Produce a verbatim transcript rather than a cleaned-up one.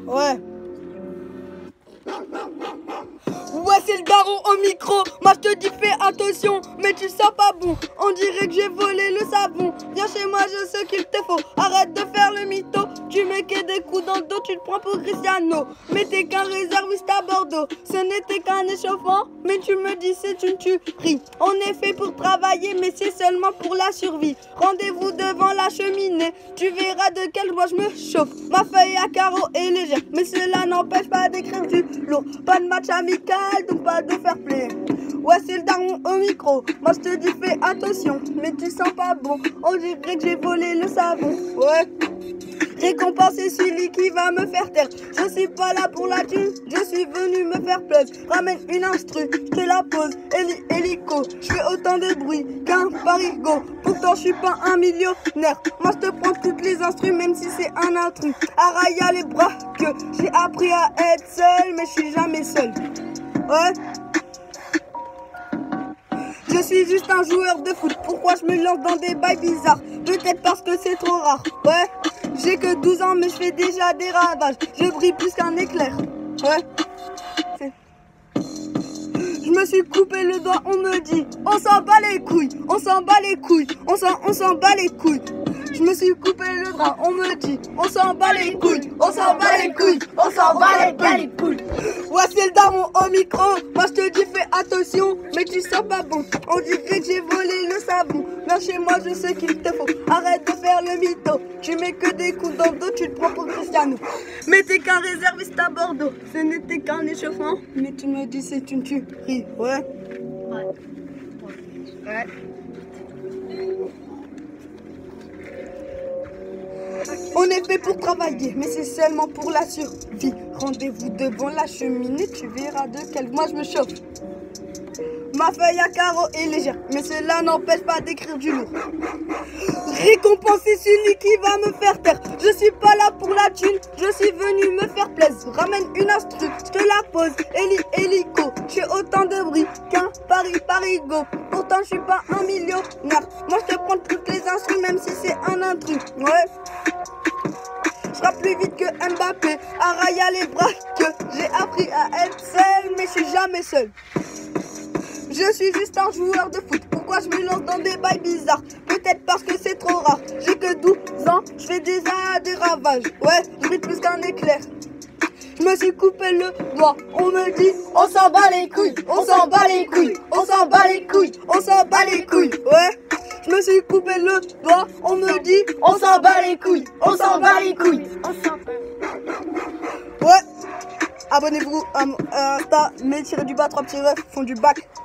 Ouais. Ouais, c'est le daron au micro. Moi je te dis fais attention, mais tu sens pas bon. On dirait que j'ai volé le savon. Viens chez moi, je sais qu'il te faut. Arrête de faire le mytho. Tu mets que des coups dans le dos, tu te prends pour Cristiano. Mais t'es qu'un réserviste à Bordeaux. Ce n'était qu'un échauffant, mais tu me dis c'est une tuerie. On est fait pour travailler, mais c'est seulement pour la survie. Rendez-vous devant la cheminée. Tu verras de quel bois je me chauffe. Ma feuille à carreaux est légère, mais cela n'empêche pas d'écrire du lourd. Pas de match amical, donc pas de fair play. Ouais, c'est le daron au micro. Moi je te dis fais attention, mais tu sens pas bon. On dirait que j'ai volé le savon. Ouais. Récompenser celui qui va me faire taire. Je suis pas là pour la thune, je suis venu me faire plug. Ramène une instru, je te la pose, héli hélico. Je fais autant de bruit qu'un parigo. Pourtant je suis pas un millionnaire. Moi je te prends toutes les instrus, même si c'est un intrus. Araya les bras que j'ai appris à être seul, mais je suis jamais seul. Ouais. Je suis juste un joueur de foot. Pourquoi je me lance dans des bails bizarres? Peut-être parce que c'est trop rare. Ouais. J'ai que douze ans mais je fais déjà des ravages. Je brille plus qu'un éclair. Ouais. Je me suis coupé le doigt, on me dit on s'en bat les couilles, on s'en bat les couilles, on s'en on s'en bat les couilles. Je me suis coupé le bras, on me dit on s'en bat les couilles, on s'en bat les couilles, on s'en bat les couilles. Ouais, c'est le daron au micro. Moi je te dis fais attention, mais tu sens pas bon. On dirait que j'ai volé le savon. Viens chez moi, je sais qu'il te faut. Arrête de faire le mytho. Tu mets que des coups dans le dos, tu te prends pour Cristiano. Mais t'es qu'un réserviste à Bordeaux. Ce n'était qu'un échauffement, mais tu me dis c'est une tuerie. Ouais. Ouais. Ouais. On est fait pour travailler, mais c'est seulement pour la survie. Rendez-vous devant la cheminée, tu verras de quel moi je me chauffe. Ma feuille à carreaux est légère, mais cela n'empêche pas d'écrire du lourd. Récompenser celui qui va me faire taire. Je suis pas là pour la thune, je suis venu me faire plaisir. Ramène une instru, je te la pose, héli hélico. Je fais autant de bruit qu'un pari parigo. Pourtant je suis pas un millionnaire. Moi je te prends toutes les instrus, même si c'est un intrus. Ouais. Je serai plus vite que Mbappé. Araya les bras que j'ai appris à être seul, mais je suis jamais seul. Je suis juste un joueur de foot. Pourquoi je me lance dans des bails bizarres? Peut-être parce que c'est trop rare. J'ai que douze ans, je fais déjà des ravages. Ouais, je brille plus qu'un éclair. Je me suis coupé le doigt. On me dit on s'en bat les couilles, on s'en bat les couilles, on s'en bat les couilles, on s'en bat les couilles. Ouais. Je me suis coupé le doigt. On me dit on s'en bat les couilles, on s'en bat les couilles. On s'en bat. Ouais. Abonnez-vous à Insta, mais tirez du bas, trois petits refs font du bac.